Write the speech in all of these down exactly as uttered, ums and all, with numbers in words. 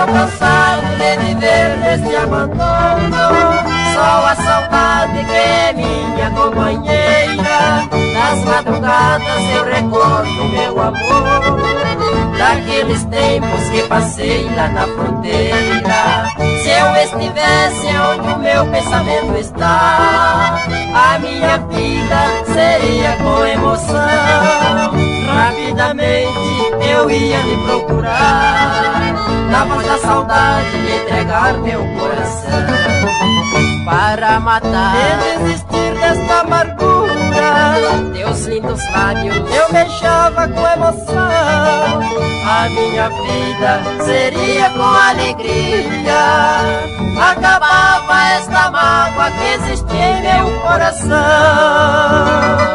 cansado de viver neste abandono. Só a saudade que é minha companheira. Nas madrugadas eu recordo meu amor, daqueles tempos que passei lá na fronteira. Se eu estivesse onde o meu pensamento está, a minha vida seria com emoção. Rapidamente eu ia lhe procurar, na voz da saudade lhe entregar meu coração. Para matar e desistir desta amargura, teus lindos lábios eu beijava com emoção. A minha vida seria com alegria, acabava esta mágoa que existe em meu coração.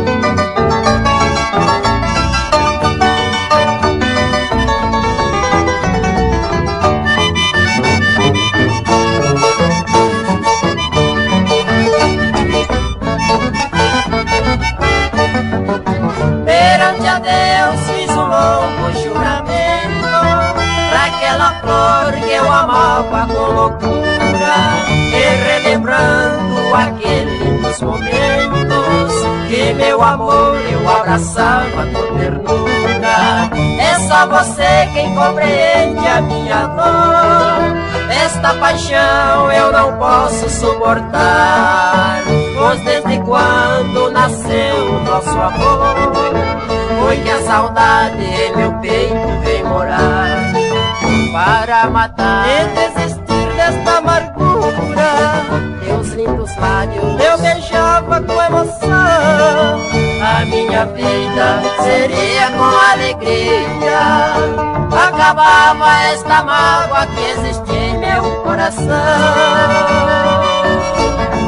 Perante a Deus fiz um longo juramento, pra aquela flor que eu amava com loucura, e relembrando aqueles momentos que meu amor eu abraçava com ternura. É só você quem compreende a minha dor, esta paixão eu não posso suportar, pois desde quando nasceu o nosso amor, foi que a saudade em meu peito vem morar. Para matar e desistir desta amargura, teus lindos lábios eu beijava com emoção. A minha vida seria com alegria, acabava esta mágoa que existe em meu coração.